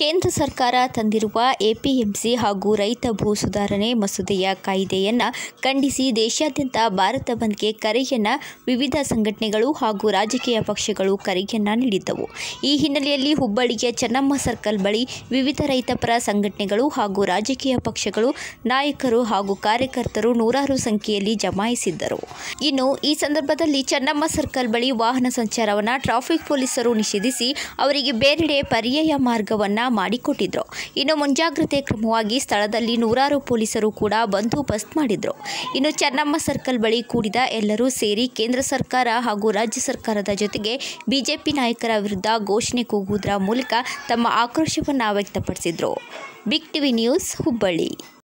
ಕೇಂದ್ರ ಸರ್ಕಾರ ತಂದಿರುವ ಎಪಿಎಂಸಿ ಹಾಗೂ ರೈತ ಭೂ ಸುಧಾರಣೆ ಮಸೂದೆಯ ಕಾಯ್ದೆಯನ್ನು ಖಂಡಿಸಿ ದೇಶಾದ್ಯಂತ ಭಾರತ ಬಂದ್ಗೆ ಕರೆಯನ್ನು ವಿವಿಧ ಸಂಘಟನೆಗಳು ಹಾಗೂ ರಾಜಕೀಯ ಪಕ್ಷಗಳು ಕರೆಯನ್ನು ನೀಡಿದ್ದವು. ಈ ಹಿನ್ನೆಲೆಯಲ್ಲಿ ಹುಬ್ಬಳ್ಳಿಯ ಚೆನ್ನಮ್ಮ ಸರ್ಕಲ್ ಬಳಿ ವಿವಿಧ ರೈತಪರ ಸಂಘಟನೆಗಳು ಹಾಗೂ ರಾಜಕೀಯ ಪಕ್ಷಗಳು ನಾಯಕರು ಹಾಗೂ ಕಾರ್ಯಕರ್ತರು ನೂರಾರು ಸಂಖ್ಯೆಯಲ್ಲಿ ಜಮಾಯಿಸಿದ್ದರು. ಇನ್ನು ಈ ಸಂದರ್ಭದಲ್ಲಿ ಚೆನ್ನಮ್ಮ ಸರ್ಕಲ್ ಬಳಿ ವಾಹನ ಸಂಚಾರವನ್ನು ಟ್ರಾಫಿಕ್ ಪೊಲೀಸರು ನಿಷೇಧಿಸಿ ಅವರಿಗೆ ಬೇರೆಡೆ ಪರ್ಯಾಯ ಮಾರ್ಗವನ್ನು ಮಾಡಿಕೊಟ್ಟಿದ್ರು. ಇನ್ನು ಮುಂಜಾಗ್ರತೆ ಕ್ರಮವಾಗಿ ಸ್ಥಳದಲ್ಲಿ ನೂರಾರು ಪೊಲೀಸರು ಕೂಡ ಬಂದೋಬಸ್ತ್ ಮಾಡಿದ್ರು. ಇನ್ನು ಚೆನ್ನಮ್ಮ ಸರ್ಕಲ್ ಬಳಿ ಕೂಡಿದ ಎಲ್ಲರೂ ಸೇರಿ ಕೇಂದ್ರ ಸರ್ಕಾರ ಹಾಗೂ ರಾಜ್ಯ ಸರ್ಕಾರದ ಜೊತೆಗೆ ಬಿಜೆಪಿ ನಾಯಕರ ವಿರುದ್ಧ ಘೋಷಣೆ ಕೂಗುವುದರ ಮೂಲಕ ತಮ್ಮ ಆಕ್ರೋಶವನ್ನು ವ್ಯಕ್ತಪಡಿಸಿದ್ರು. Big TV news Hubballi.